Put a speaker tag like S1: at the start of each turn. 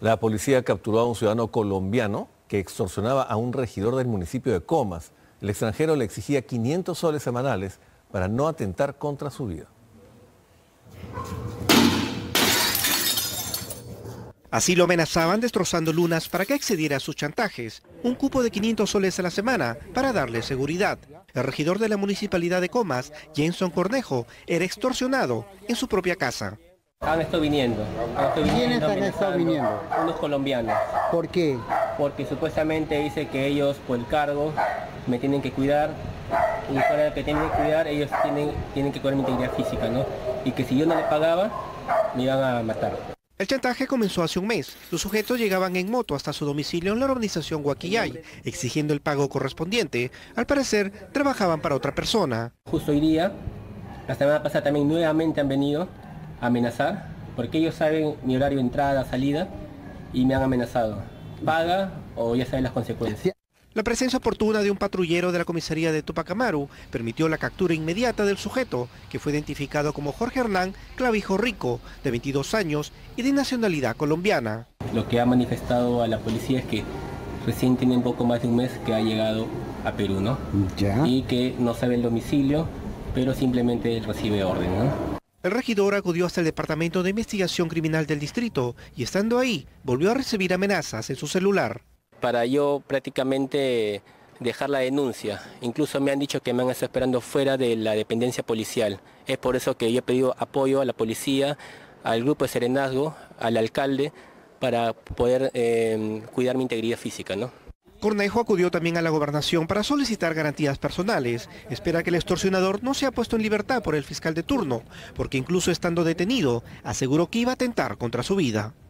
S1: La policía capturó a un ciudadano colombiano que extorsionaba a un regidor del municipio de Comas. El extranjero le exigía 500 soles semanales para no atentar contra su vida.
S2: Así lo amenazaban destrozando lunas para que accediera a sus chantajes. Un cupo de 500 soles a la semana para darle seguridad. El regidor de la municipalidad de Comas, Jenson Cornejo, era extorsionado en su propia casa.
S3: Han estado viniendo.
S4: ¿Quiénes han estado viniendo?
S3: Unos colombianos.
S4: ¿Por qué?
S3: Porque supuestamente dice que ellos, por el cargo, me tienen que cuidar. Y para que tienen que cuidar, ellos tienen que cuidar mi integridad física, ¿no? Y que si yo no le pagaba, me iban a matar.
S2: El chantaje comenzó hace un mes. Los sujetos llegaban en moto hasta su domicilio en la urbanización Guaquillay, exigiendo el pago correspondiente. Al parecer, trabajaban para otra persona.
S3: Justo hoy día, la semana pasada también nuevamente han venido a amenazar, porque ellos saben mi horario de entrada, salida, y me han amenazado. Paga o ya saben las consecuencias.
S2: La presencia oportuna de un patrullero de la comisaría de Tupac Amaru permitió la captura inmediata del sujeto, que fue identificado como Jorge Hernán Clavijo Rico, de 22 años y de nacionalidad colombiana.
S3: Lo que ha manifestado a la policía es que recién tiene un poco más de un mes que ha llegado a Perú, ¿no?
S4: Ya.
S3: Y que no sabe el domicilio, pero simplemente recibe orden, ¿no?
S2: El regidor acudió hasta el Departamento de Investigación Criminal del distrito y estando ahí volvió a recibir amenazas en su celular.
S3: Para yo prácticamente dejar la denuncia. Incluso me han dicho que me han estado esperando fuera de la dependencia policial. Es por eso que yo he pedido apoyo a la policía, al grupo de serenazgo, al alcalde, para poder cuidar mi integridad física, ¿no?
S2: Cornejo acudió también a la gobernación para solicitar garantías personales. Espera que el extorsionador no sea puesto en libertad por el fiscal de turno, porque incluso estando detenido, aseguró que iba a atentar contra su vida.